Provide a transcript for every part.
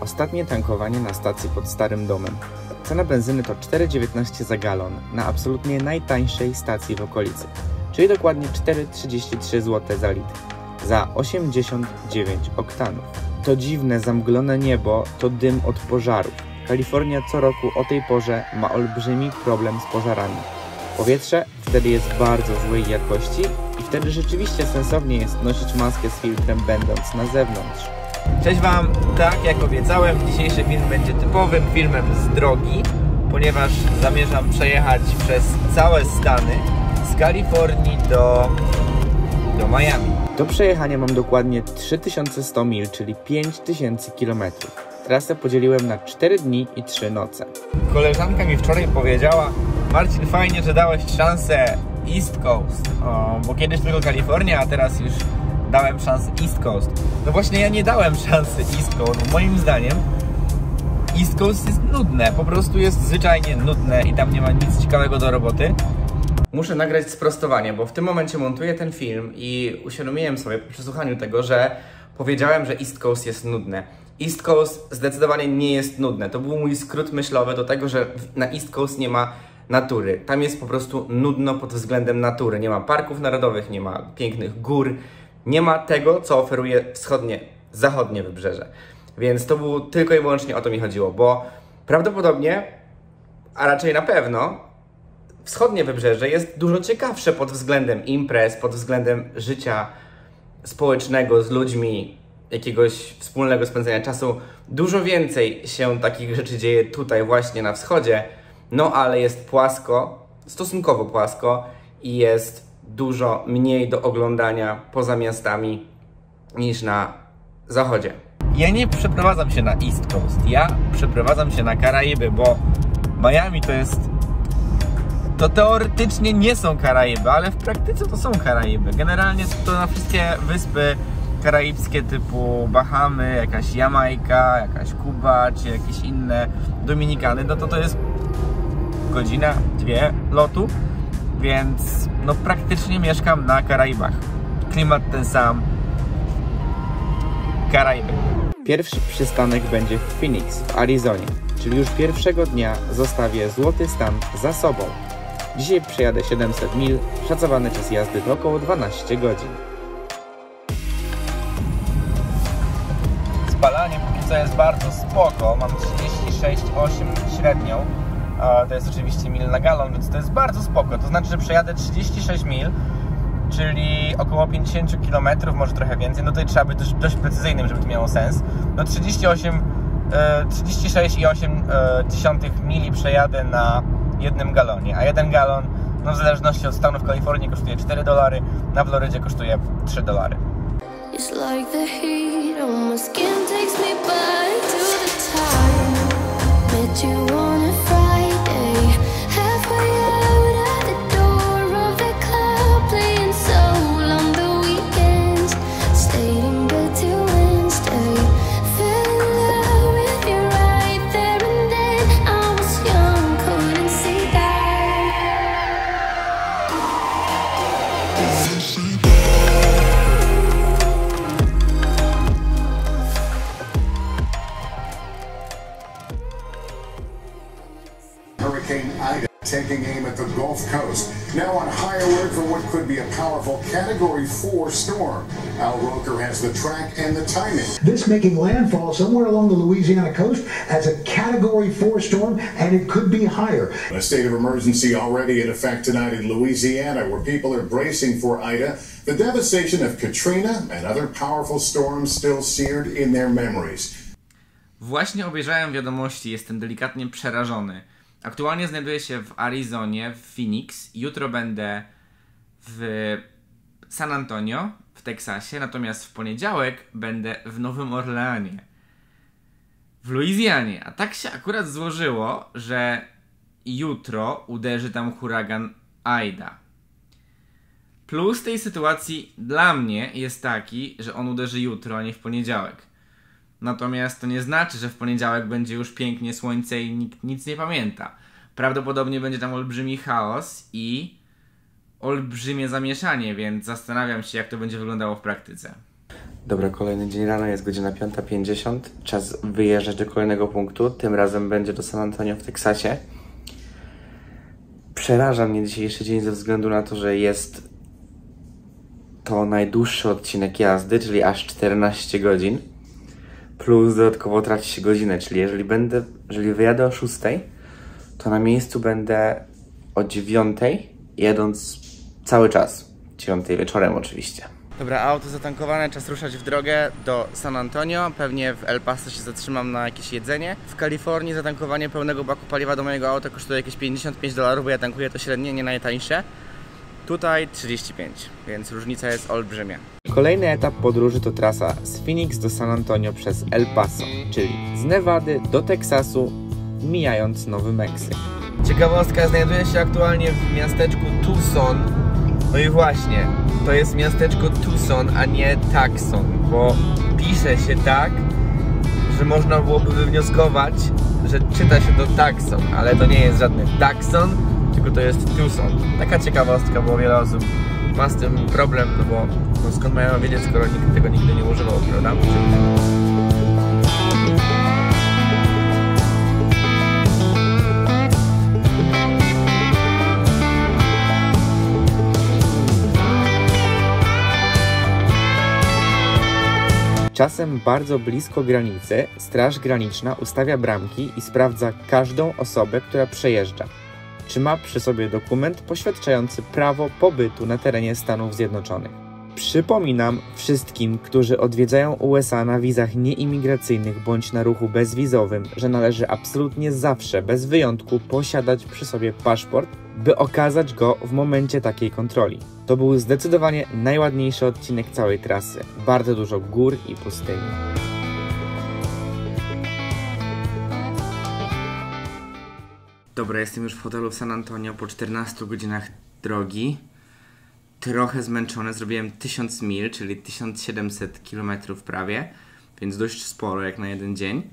Ostatnie tankowanie na stacji pod Starym Domem. Cena benzyny to 4,19 za galon na absolutnie najtańszej stacji w okolicy, czyli dokładnie 4,33 zł za litr, za 89 oktanów. To dziwne, zamglone niebo to dym od pożarów. Kalifornia co roku o tej porze ma olbrzymi problem z pożarami. Powietrze wtedy jest bardzo złej jakości i wtedy rzeczywiście sensownie jest nosić maskę z filtrem, będąc na zewnątrz. Cześć Wam, tak jak obiecałem, dzisiejszy film będzie typowym filmem z drogi, ponieważ zamierzam przejechać przez całe Stany, z Kalifornii do Miami. Do przejechania mam dokładnie 3100 mil, czyli 5000 km. Trasę podzieliłem na 4 dni i 3 noce. Koleżanka mi wczoraj powiedziała: Marcin, fajnie, że dałeś szansę East Coast, bo kiedyś tylko Kalifornia, a teraz już dałem szansę East Coast. No właśnie, ja nie dałem szansy East Coast, bo moim zdaniem East Coast jest nudne, po prostu jest zwyczajnie nudne i tam nie ma nic ciekawego do roboty. Muszę nagrać sprostowanie, bo w tym momencie montuję ten film i uświadomiłem sobie po przesłuchaniu tego, że powiedziałem, że East Coast jest nudne. East Coast zdecydowanie nie jest nudne. To był mój skrót myślowy do tego, że na East Coast nie ma natury. Tam jest po prostu nudno pod względem natury. Nie ma parków narodowych, nie ma pięknych gór, nie ma tego, co oferuje zachodnie wybrzeże. Więc to było tylko i wyłącznie o to mi chodziło, bo prawdopodobnie, a raczej na pewno, wschodnie wybrzeże jest dużo ciekawsze pod względem imprez, pod względem życia społecznego z ludźmi, jakiegoś wspólnego spędzania czasu. Dużo więcej się takich rzeczy dzieje tutaj właśnie na wschodzie, no ale jest płasko, stosunkowo płasko i jest dużo mniej do oglądania poza miastami niż na zachodzie. Ja nie przeprowadzam się na East Coast, ja przeprowadzam się na Karaiby, bo Miami to teoretycznie nie są Karaiby, ale w praktyce to są Karaiby. Generalnie to na wszystkie wyspy karaibskie typu Bahamy, jakaś Jamajka, jakaś Kuba, czy jakieś inne Dominikany, no to jest godzina, 2 lotu, więc no praktycznie mieszkam na Karaibach. Klimat ten sam. Karaiby. Pierwszy przystanek będzie w Phoenix w Arizonie, czyli już pierwszego dnia zostawię złoty stan za sobą. Dzisiaj przejadę 700 mil, szacowany czas jazdy to około 12 godzin. Spalanie póki co jest bardzo spoko, mam 36,8 średnią, to jest oczywiście mil na galon, więc to jest bardzo spoko, to znaczy, że przejadę 36 mil, czyli około 50 km, może trochę więcej, no tutaj trzeba być dość precyzyjnym, żeby to miało sens. No 36,8 mili przejadę na jednym galonie, a jeden galon, no w zależności od stanu, w Kalifornii kosztuje $4, na Florydzie kosztuje $3. It's like the heat on my skin takes me back to the time met you on a Friday, halfway out at the door of the club, playing soul on the weekends, stayed in bed till Wednesday, fell in love with you right there and then. I was young, couldn't see that. Hurricane Ida taking aim at the Gulf Coast. Now on high alert for what could be a powerful Category 4 storm. Al Roker has the track and the timing. This making landfall somewhere along the Louisiana coast as a Category 4 storm, and it could be higher. A state of emergency already in effect tonight in Louisiana, where people are bracing for Ida. The devastation of Katrina and other powerful storms still seared in their memories. Właśnie obejrzałem wiadomości, jestem delikatnie przerażony. Aktualnie znajduję się w Arizonie, w Phoenix. Jutro będę w San Antonio, w Teksasie, natomiast w poniedziałek będę w Nowym Orleanie, w Luizjanie. A tak się akurat złożyło, że jutro uderzy tam huragan Ida. Plus tej sytuacji dla mnie jest taki, że on uderzy jutro, a nie w poniedziałek. Natomiast to nie znaczy, że w poniedziałek będzie już pięknie słońce i nikt nic nie pamięta. Prawdopodobnie będzie tam olbrzymi chaos i olbrzymie zamieszanie, więc zastanawiam się, jak to będzie wyglądało w praktyce. Dobra, kolejny dzień rano, jest godzina 5:50. Czas wyjeżdżać do kolejnego punktu. Tym razem będzie do San Antonio w Teksasie. Przeraża mnie dzisiejszy dzień ze względu na to, że jest to najdłuższy odcinek jazdy, czyli aż 14 godzin. Plus dodatkowo traci się godzinę, czyli jeżeli wyjadę o 6, to na miejscu będę o 9, jedąc cały czas. 9 wieczorem oczywiście. Dobra, auto zatankowane, czas ruszać w drogę do San Antonio. Pewnie w El Paso się zatrzymam na jakieś jedzenie. W Kalifornii zatankowanie pełnego baku paliwa do mojego auta kosztuje jakieś $55, bo ja tankuję to średnie, nie najtańsze. Tutaj 35, więc różnica jest olbrzymia. Kolejny etap podróży to trasa z Phoenix do San Antonio przez El Paso, czyli z Nevady do Teksasu, mijając Nowy Meksyk. Ciekawostka, znajduję się aktualnie w miasteczku Tucson. No i właśnie, to jest miasteczko Tucson, a nie Tucson, bo pisze się tak, że można byłoby wywnioskować, że czyta się to Tucson, ale to nie jest żadny Tucson, tylko to jest Tucson. Taka ciekawostka, bo wiele osób ma z tym problem, no bo no skąd mają wiedzieć, skoro nikt tego nigdy nie używał, prawda? Czasem bardzo blisko granicy Straż Graniczna ustawia bramki i sprawdza każdą osobę, która przejeżdża. Czy ma przy sobie dokument poświadczający prawo pobytu na terenie Stanów Zjednoczonych. Przypominam wszystkim, którzy odwiedzają USA na wizach nieimigracyjnych bądź na ruchu bezwizowym, że należy absolutnie zawsze, bez wyjątku, posiadać przy sobie paszport, by okazać go w momencie takiej kontroli. To był zdecydowanie najładniejszy odcinek całej trasy. Bardzo dużo gór i pustyni. Dobra, jestem już w hotelu w San Antonio po 14 godzinach drogi. Trochę zmęczony, zrobiłem 1000 mil, czyli 1700 km prawie, więc dość sporo jak na jeden dzień.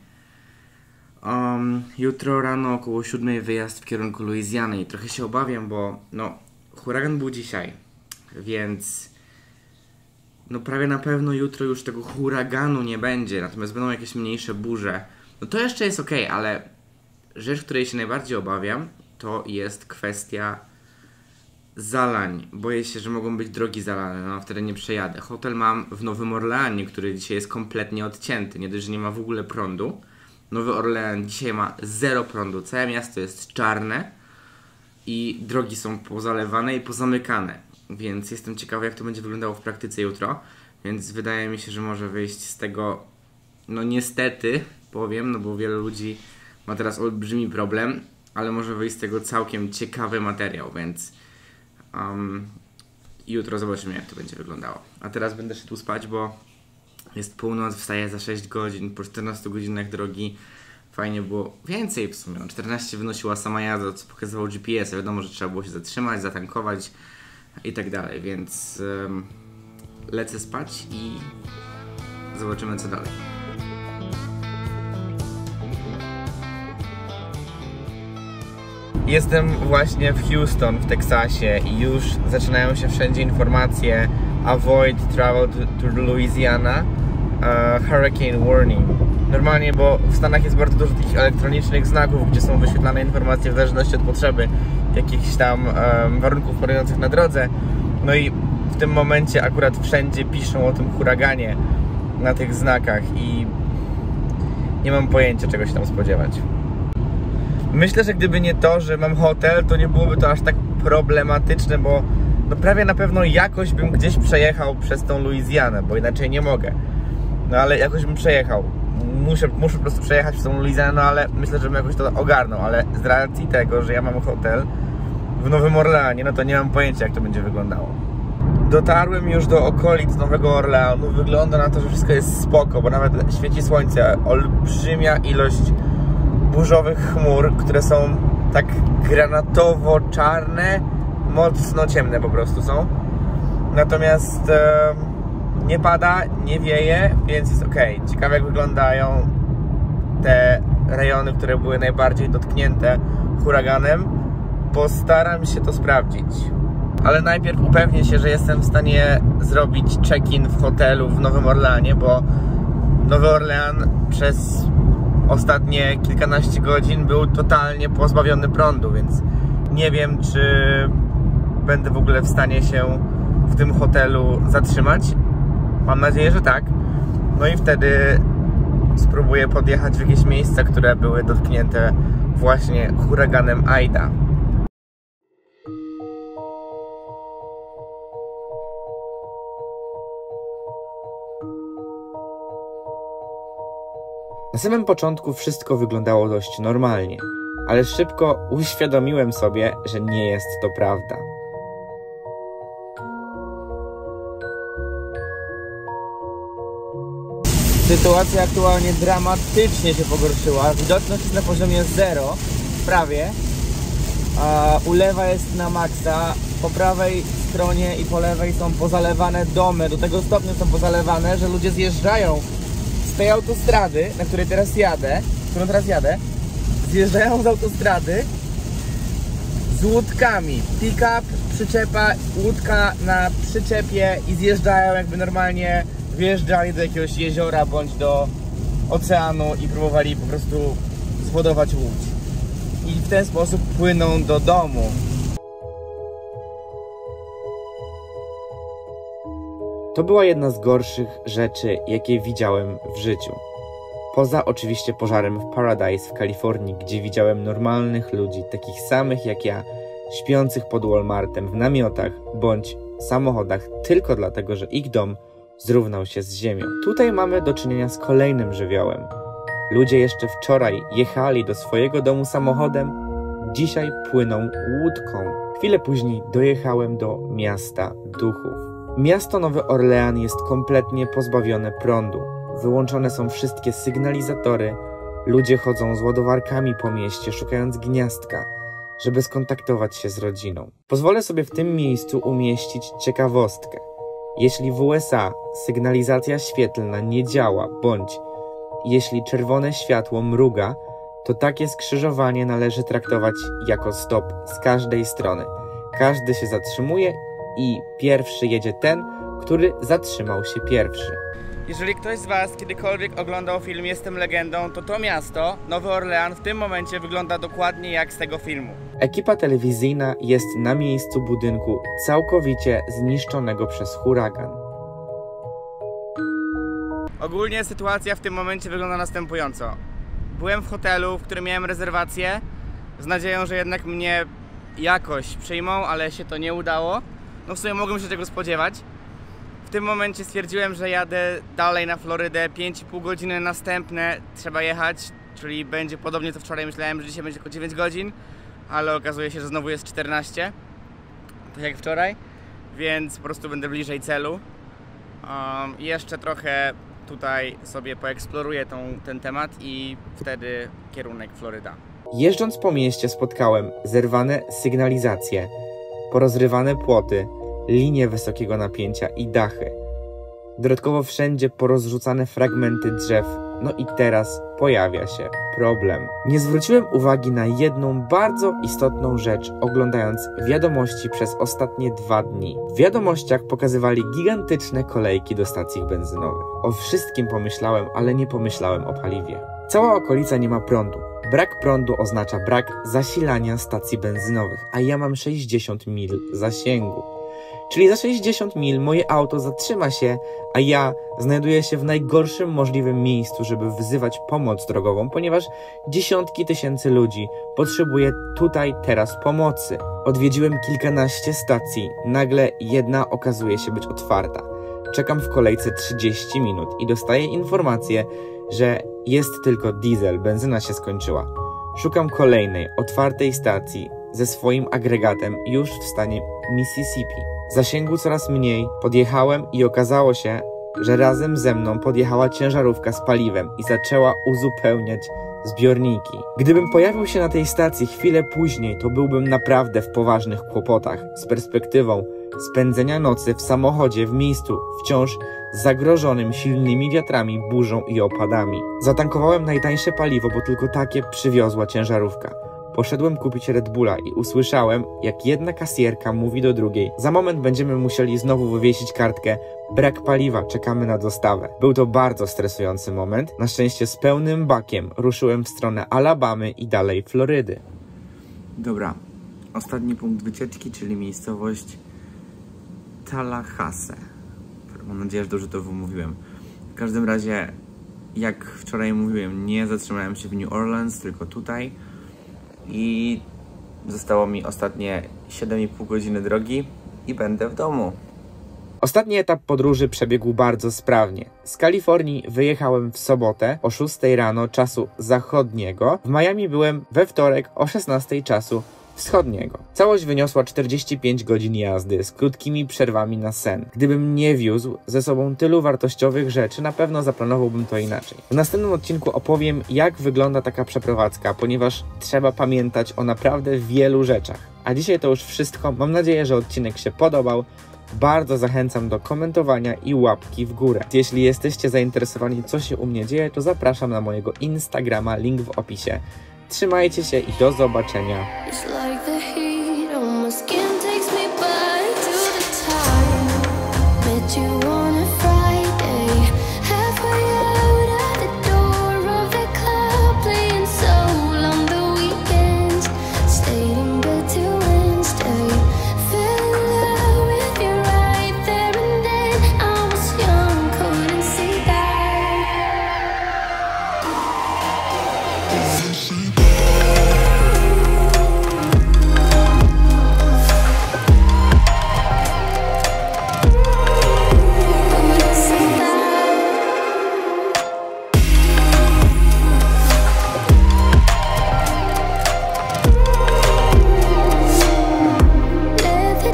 Jutro rano około 7 wyjazd w kierunku Luizjany i trochę się obawiam, bo no, huragan był dzisiaj, więc no prawie na pewno jutro już tego huraganu nie będzie, natomiast będą jakieś mniejsze burze. No to jeszcze jest ok, ale rzecz, której się najbardziej obawiam, to jest kwestia zalań. Boję się, że mogą być drogi zalane, no wtedy nie przejadę. Hotel mam w Nowym Orleanie, który dzisiaj jest kompletnie odcięty, nie dość, że nie ma w ogóle prądu. Nowy Orlean dzisiaj ma 0 prądu, całe miasto jest czarne i drogi są pozalewane i pozamykane, więc jestem ciekawy, jak to będzie wyglądało w praktyce jutro, więc wydaje mi się, że może wyjść z tego, no niestety powiem, no bo wiele ludzi ma teraz olbrzymi problem, ale może wyjść z tego całkiem ciekawy materiał, więc jutro zobaczymy, jak to będzie wyglądało. A teraz będę szedł spać, bo jest północ, wstaję za 6 godzin, po 14 godzinach drogi. Fajnie było więcej w sumie, 14 wynosiła sama jazda, co pokazywał GPS, wiadomo, że trzeba było się zatrzymać, zatankować i tak dalej, więc lecę spać i zobaczymy, co dalej. Jestem właśnie w Houston w Teksasie i już zaczynają się wszędzie informacje Avoid travel to Louisiana, Hurricane Warning. Normalnie, bo w Stanach jest bardzo dużo takich elektronicznych znaków, gdzie są wyświetlane informacje w zależności od potrzeby jakichś tam warunków panujących na drodze. No i w tym momencie akurat wszędzie piszą o tym huraganie na tych znakach i nie mam pojęcia, czego się tam spodziewać. Myślę, że gdyby nie to, że mam hotel, to nie byłoby to aż tak problematyczne, bo no prawie na pewno jakoś bym gdzieś przejechał przez tą Luizjanę, bo inaczej nie mogę. No ale jakoś bym przejechał. Muszę po prostu przejechać przez tą Luizjanę, no ale myślę, że bym jakoś to ogarnął, ale z racji tego, że ja mam hotel w Nowym Orleanie, no to nie mam pojęcia, jak to będzie wyglądało. Dotarłem już do okolic Nowego Orleanu, wygląda na to, że wszystko jest spoko, bo nawet świeci słońce, olbrzymia ilość burzowych chmur, które są tak granatowo-czarne, mocno ciemne po prostu są. Natomiast nie pada, nie wieje, więc jest ok. Ciekawe, jak wyglądają te rejony, które były najbardziej dotknięte huraganem. Postaram się to sprawdzić. Ale najpierw upewnię się, że jestem w stanie zrobić check-in w hotelu w Nowym Orleanie, bo Nowy Orlean przez ostatnie kilkanaście godzin był totalnie pozbawiony prądu, więc nie wiem, czy będę w ogóle w stanie się w tym hotelu zatrzymać. Mam nadzieję, że tak. No i wtedy spróbuję podjechać w jakieś miejsca, które były dotknięte właśnie huraganem Aida. Na samym początku wszystko wyglądało dość normalnie, ale szybko uświadomiłem sobie, że nie jest to prawda. Sytuacja aktualnie dramatycznie się pogorszyła. Widoczność jest na poziomie 0, prawie. A ulewa jest na maksa. Po prawej stronie i po lewej są pozalewane domy. Do tego stopnia są pozalewane, że ludzie zjeżdżają z tej autostrady, na której teraz jadę, zjeżdżają z autostrady z łódkami. Pick-up, przyczepa, łódka na przyczepie i zjeżdżają, jakby normalnie wjeżdżali do jakiegoś jeziora bądź do oceanu i próbowali po prostu zwodować łódź. I w ten sposób płyną do domu. To była jedna z gorszych rzeczy, jakie widziałem w życiu. Poza oczywiście pożarem w Paradise w Kalifornii, gdzie widziałem normalnych ludzi, takich samych jak ja, śpiących pod Walmartem w namiotach bądź samochodach tylko dlatego, że ich dom zrównał się z ziemią. Tutaj mamy do czynienia z kolejnym żywiołem. Ludzie jeszcze wczoraj jechali do swojego domu samochodem, dzisiaj płyną łódką. Chwilę później dojechałem do miasta duchów. Miasto Nowy Orlean jest kompletnie pozbawione prądu. Wyłączone są wszystkie sygnalizatory. Ludzie chodzą z ładowarkami po mieście, szukając gniazdka, żeby skontaktować się z rodziną. Pozwolę sobie w tym miejscu umieścić ciekawostkę. Jeśli w USA sygnalizacja świetlna nie działa, bądź jeśli czerwone światło mruga, to takie skrzyżowanie należy traktować jako stop z każdej strony. Każdy się zatrzymuje i pierwszy jedzie ten, który zatrzymał się pierwszy. Jeżeli ktoś z Was kiedykolwiek oglądał film Jestem legendą, to miasto, Nowy Orlean, w tym momencie wygląda dokładnie jak z tego filmu. Ekipa telewizyjna jest na miejscu budynku całkowicie zniszczonego przez huragan. Ogólnie sytuacja w tym momencie wygląda następująco. Byłem w hotelu, w którym miałem rezerwację, z nadzieją, że jednak mnie jakoś przyjmą, ale się to nie udało. No w sumie mogłem się tego spodziewać. W tym momencie stwierdziłem, że jadę dalej na Florydę, 5,5 godziny następne trzeba jechać, czyli będzie podobnie co wczoraj. Myślałem, że dzisiaj będzie tylko 9 godzin, ale okazuje się, że znowu jest 14, tak jak wczoraj, więc po prostu będę bliżej celu. Jeszcze trochę tutaj sobie poeksploruję ten temat i wtedy kierunek Floryda. Jeżdżąc po mieście spotkałem zerwane sygnalizacje, porozrywane płoty, linie wysokiego napięcia i dachy. Dodatkowo wszędzie porozrzucane fragmenty drzew. No i teraz pojawia się problem. Nie zwróciłem uwagi na jedną bardzo istotną rzecz, oglądając wiadomości przez ostatnie 2 dni. W wiadomościach pokazywali gigantyczne kolejki do stacji benzynowych. O wszystkim pomyślałem, ale nie pomyślałem o paliwie. Cała okolica nie ma prądu. Brak prądu oznacza brak zasilania stacji benzynowych, a ja mam 60 mil zasięgu. Czyli za 60 mil moje auto zatrzyma się, a ja znajduję się w najgorszym możliwym miejscu, żeby wzywać pomoc drogową, ponieważ dziesiątki tysięcy ludzi potrzebuje tutaj teraz pomocy. Odwiedziłem kilkanaście stacji, nagle jedna okazuje się być otwarta. Czekam w kolejce 30 minut i dostaję informację, że jest tylko diesel, benzyna się skończyła. Szukam kolejnej, otwartej stacji ze swoim agregatem już w stanie Mississippi. Zasięgu coraz mniej, podjechałem i okazało się, że razem ze mną podjechała ciężarówka z paliwem i zaczęła uzupełniać zbiorniki. Gdybym pojawił się na tej stacji chwilę później, to byłbym naprawdę w poważnych kłopotach z perspektywą spędzenia nocy w samochodzie w miejscu wciąż zagrożonym silnymi wiatrami, burzą i opadami. Zatankowałem najtańsze paliwo, bo tylko takie przywiozła ciężarówka. poszedłem kupić Red Bulla i usłyszałem, jak jedna kasjerka mówi do drugiej: za moment będziemy musieli znowu wywiesić kartkę, brak paliwa, czekamy na dostawę. Był to bardzo stresujący moment. Na szczęście z pełnym bakiem ruszyłem w stronę Alabamy i dalej Florydy. Dobra, ostatni punkt wycieczki, czyli miejscowość Tallahassee. Mam nadzieję, że dobrze to wymówiłem. W każdym razie, jak wczoraj mówiłem, nie zatrzymałem się w New Orleans, tylko tutaj. I zostało mi ostatnie 7,5 godziny drogi i będę w domu. Ostatni etap podróży przebiegł bardzo sprawnie. Z Kalifornii wyjechałem w sobotę o 6 rano czasu zachodniego. W Miami byłem we wtorek o 16 czasu wschodniego. Całość wyniosła 45 godzin jazdy z krótkimi przerwami na sen. Gdybym nie wiózł ze sobą tylu wartościowych rzeczy, na pewno zaplanowałbym to inaczej. W następnym odcinku opowiem, jak wygląda taka przeprowadzka, ponieważ trzeba pamiętać o naprawdę wielu rzeczach. A dzisiaj to już wszystko. Mam nadzieję, że odcinek się podobał. Bardzo zachęcam do komentowania i łapki w górę. Jeśli jesteście zainteresowani, co się u mnie dzieje, to zapraszam na mojego Instagrama, link w opisie. Trzymajcie się i do zobaczenia.